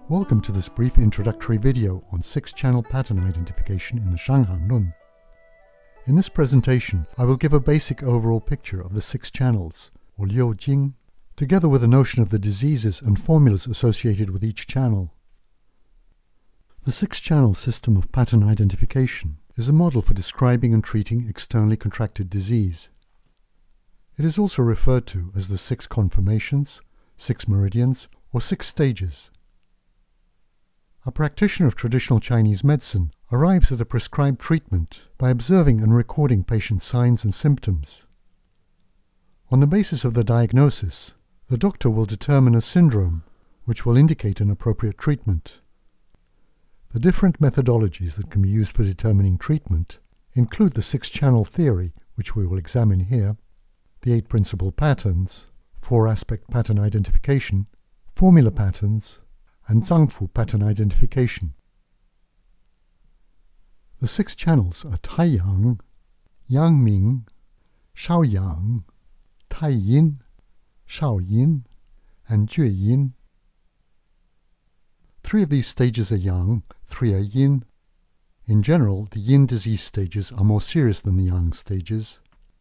Welcome to this brief introductory video on 6-channel pattern identification in the Shang Lun. In this presentation, I will give a basic overall picture of the 6 channels, or Liu Jing, together with a notion of the diseases and formulas associated with each channel. The 6-channel system of pattern identification is a model for describing and treating externally contracted disease. It is also referred to as the 6 conformations, 6 meridians, or 6 stages. A practitioner of traditional Chinese medicine arrives at a prescribed treatment by observing and recording patients' signs and symptoms. On the basis of the diagnosis, the doctor will determine a syndrome, which will indicate an appropriate treatment. The different methodologies that can be used for determining treatment include the 6-channel theory, which we will examine here, the 8 principal patterns, 4-aspect pattern identification, formula patterns, and Zangfu pattern identification. The 6 channels are Taiyang, Yangming, Shaoyang, Taiyin, Shaoyin, and Jueyin. 3 of these stages are Yang, 3 are Yin. In general, the Yin disease stages are more serious than the Yang stages.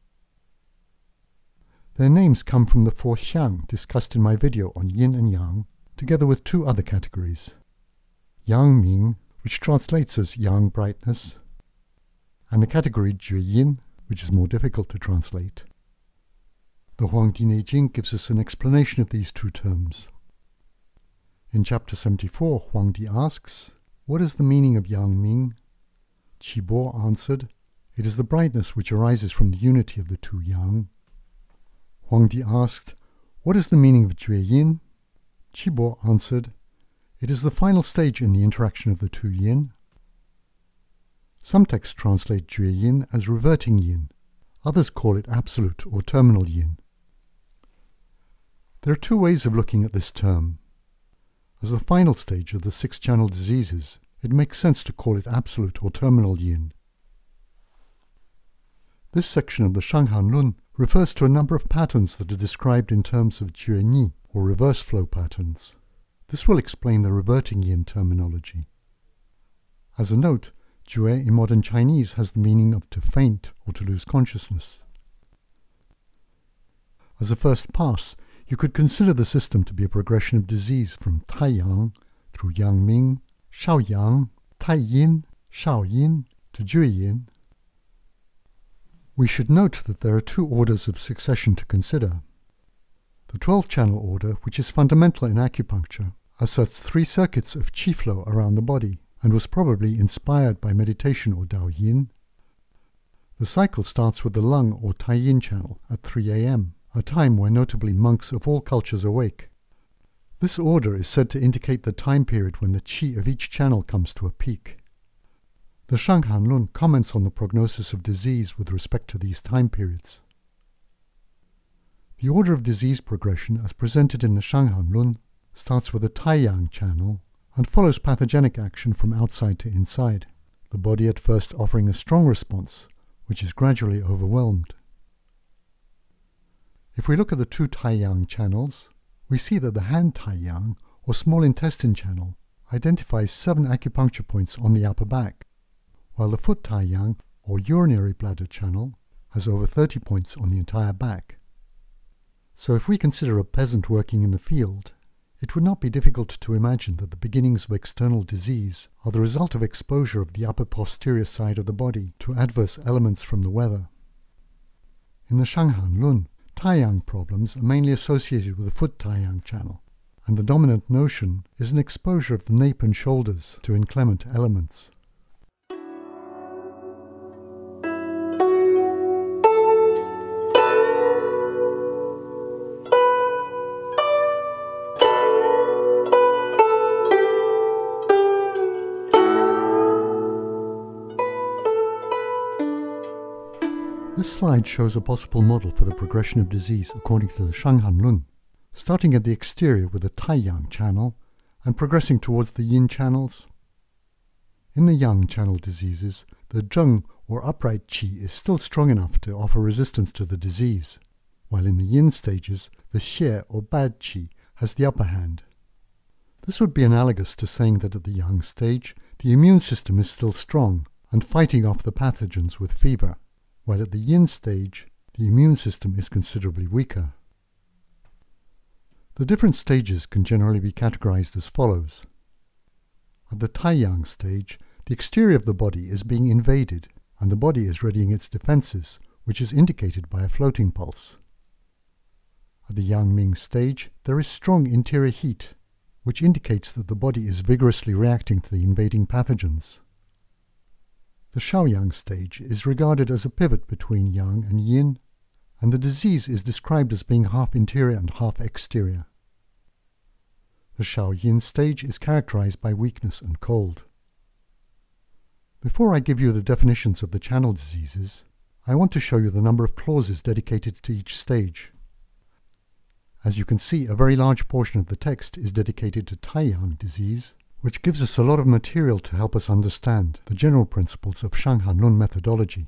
Their names come from the 4 Shang discussed in my video on Yin and Yang, together with 2 other categories, Yangming, which translates as Yang brightness, and the category Jueyin, which is more difficult to translate. The Huangdi Neijing gives us an explanation of these 2 terms. In chapter 74, Huangdi asks, "What is the meaning of Yangming?" Qibo answered, "It is the brightness which arises from the unity of the 2 Yang." Huangdi asked, "What is the meaning of Jueyin?" Qibo answered, "It is the final stage in the interaction of the 2 yin." Some texts translate Jueyin as reverting yin. Others call it absolute or terminal yin. There are 2 ways of looking at this term. As the final stage of the 6-channel diseases, it makes sense to call it absolute or terminal yin. This section of the Shang Lun refers to a number of patterns that are described in terms of Jueni, or reverse flow patterns. This will explain the reverting yin terminology. As a note, Jue in modern Chinese has the meaning of to faint or to lose consciousness. As a first pass, you could consider the system to be a progression of disease from Taiyang through Yangming, Shaoyang, Taiyin, Shaoyin to Jueyin. We should note that there are 2 orders of succession to consider. The 12-channel order, which is fundamental in acupuncture, asserts 3 circuits of qi flow around the body and was probably inspired by meditation or Daoyin. The cycle starts with the lung or Taiyin channel at 3 a.m., a time where notably monks of all cultures awake. This order is said to indicate the time period when the qi of each channel comes to a peak. The Shang Lun comments on the prognosis of disease with respect to these time periods. The order of disease progression as presented in the Shang Lun starts with the Taiyang channel and follows pathogenic action from outside to inside, the body at first offering a strong response, which is gradually overwhelmed. If we look at the 2 Taiyang channels, we see that the hand Taiyang, or small intestine channel, identifies 7 acupuncture points on the upper back, while the foot Taiyang, or urinary bladder channel, has over 30 points on the entire back. So if we consider a peasant working in the field, it would not be difficult to imagine that the beginnings of external disease are the result of exposure of the upper posterior side of the body to adverse elements from the weather. In the Shang Lun, Taiyang problems are mainly associated with the foot Taiyang channel, and the dominant notion is an exposure of the nape and shoulders to inclement elements. This slide shows a possible model for the progression of disease according to the Shang Lun, starting at the exterior with the Taiyang channel and progressing towards the Yin channels. In the Yang channel diseases, the Zheng or upright qi is still strong enough to offer resistance to the disease, while in the Yin stages, the Xie or bad qi has the upper hand. This would be analogous to saying that at the Yang stage, the immune system is still strong and fighting off the pathogens with fever, while at the Yin stage, the immune system is considerably weaker. The different stages can generally be categorized as follows. At the Taiyang stage, the exterior of the body is being invaded, and the body is readying its defenses, which is indicated by a floating pulse. At the Yang Ming stage, there is strong interior heat, which indicates that the body is vigorously reacting to the invading pathogens. The Shaoyang stage is regarded as a pivot between Yang and Yin, and the disease is described as being half interior and half exterior. The Shaoyin stage is characterized by weakness and cold. Before I give you the definitions of the channel diseases, I want to show you the number of clauses dedicated to each stage. As you can see, a very large portion of the text is dedicated to Taiyang disease, which gives us a lot of material to help us understand the general principles of Shang Hanlun methodology.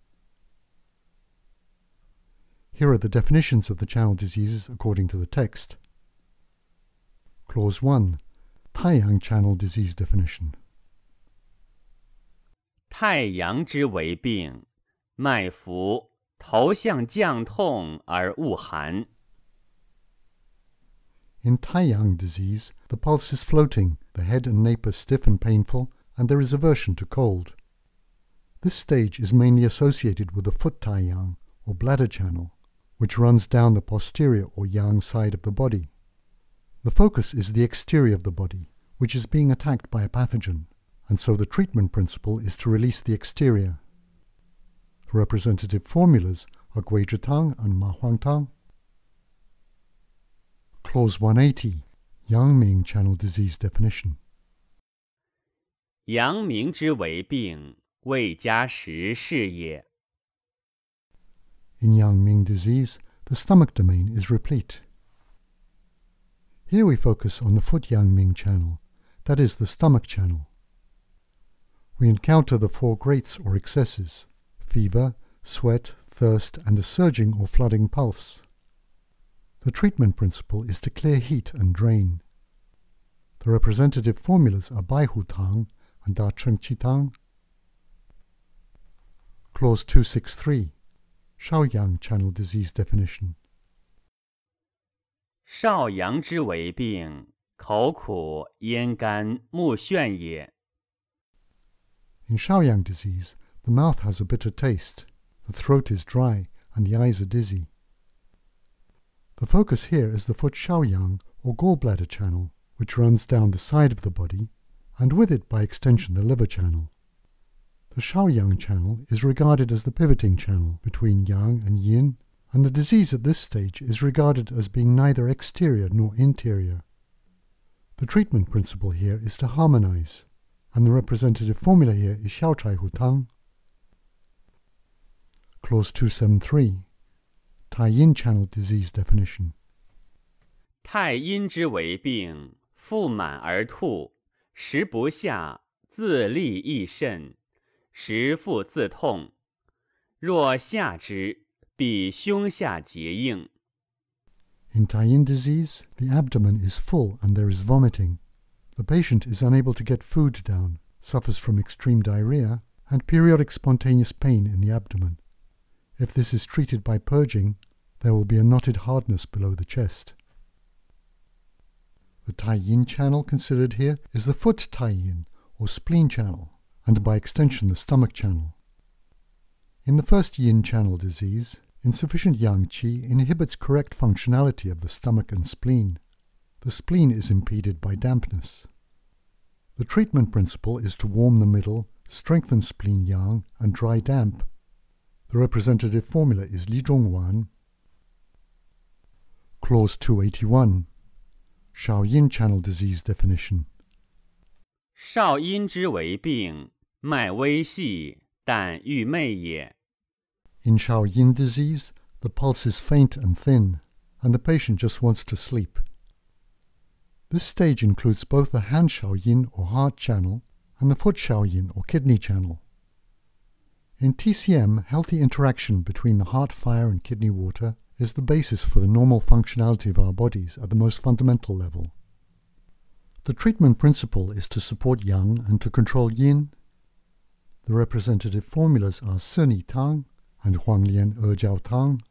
Here are the definitions of the channel diseases according to the text. Clause 1. Taiyang channel disease definition. 太阳之为病，脉浮，头项降痛而恶寒。 In Taiyang disease, the pulse is floating, the head and nape are stiff and painful, and there is aversion to cold. This stage is mainly associated with the foot Taiyang, or bladder channel, which runs down the posterior or Yang side of the body. The focus is the exterior of the body, which is being attacked by a pathogen, and so the treatment principle is to release the exterior. The representative formulas are Guizhitang and Ma Huangtang. Clause 180. Yang Ming channel disease definition. 阳明之为病，未加食是也。 In Yang Ming disease, the stomach domain is replete. Here we focus on the foot Yang Ming channel, that is the stomach channel. We encounter the four greats or excesses: fever, sweat, thirst, and a surging or flooding pulse. The treatment principle is to clear heat and drain. The representative formulas are Bai Hu Tang and Da Cheng Qi Tang. Clause 263. Shaoyang channel disease definition. 少阳之为病，口苦、咽干、目眩也。 In Shaoyang disease, the mouth has a bitter taste, the throat is dry, and the eyes are dizzy. The focus here is the foot Shaoyang, or gallbladder channel, which runs down the side of the body, and with it by extension the liver channel. The Shaoyang channel is regarded as the pivoting channel between Yang and Yin, and the disease at this stage is regarded as being neither exterior nor interior. The treatment principle here is to harmonize, and the representative formula here is Xiao Chai Hu Tang. Clause 273. Tai-yin channel disease definition. 太阴之为病，腹满而吐，食不下，自利益甚，食腹自痛。若下之，必胸下结硬。 In Tai-yin disease, the abdomen is full and there is vomiting. The patient is unable to get food down, suffers from extreme diarrhea, and periodic spontaneous pain in the abdomen. If this is treated by purging, there will be a knotted hardness below the chest. The Tai-yin channel considered here is the foot Tai-yin, or spleen channel, and by extension the stomach channel. In the first yin channel disease, insufficient yang qi inhibits correct functionality of the stomach and spleen. The spleen is impeded by dampness. The treatment principle is to warm the middle, strengthen spleen yang, and dry damp. The representative formula is Li Zhongwan. Clause 281. Shaoyin channel disease definition. 少阴之为病，脉微细，但欲寐也。 In Shaoyin disease, the pulse is faint and thin, and the patient just wants to sleep. This stage includes both the hand Shaoyin or heart channel and the foot Shaoyin or kidney channel. In TCM, healthy interaction between the heart fire and kidney water is the basis for the normal functionality of our bodies at the most fundamental level. The treatment principle is to support yang and to control yin. The representative formulas are Seni Tang and Huanglian Jiao Tang.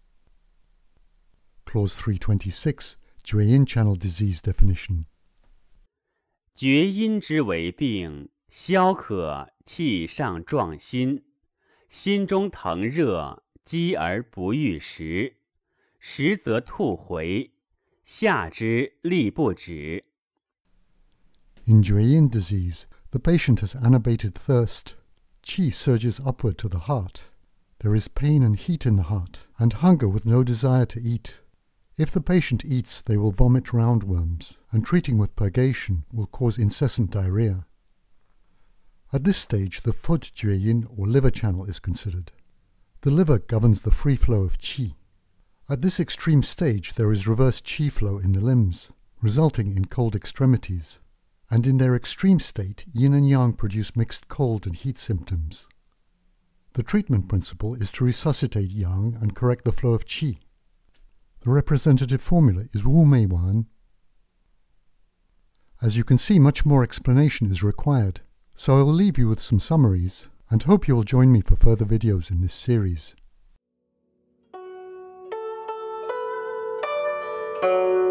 Clause 326, Jueyin channel disease definition. 厥阴之为病，消渴，气上壮心，心中疼热，饥而不欲食，食则吐回，下之力不止。 In Jueyin disease, the patient has unabated thirst. Qi surges upward to the heart. There is pain and heat in the heart, and hunger with no desire to eat. If the patient eats, they will vomit roundworms, and treating with purgation will cause incessant diarrhea. At this stage, the foot Jueyin or liver channel is considered. The liver governs the free flow of qi. At this extreme stage, there is reverse qi flow in the limbs, resulting in cold extremities. And in their extreme state, yin and yang produce mixed cold and heat symptoms. The treatment principle is to resuscitate yang and correct the flow of qi. The representative formula is Wu Mei Wan. As you can see, much more explanation is required, so I will leave you with some summaries, and hope you will join me for further videos in this series.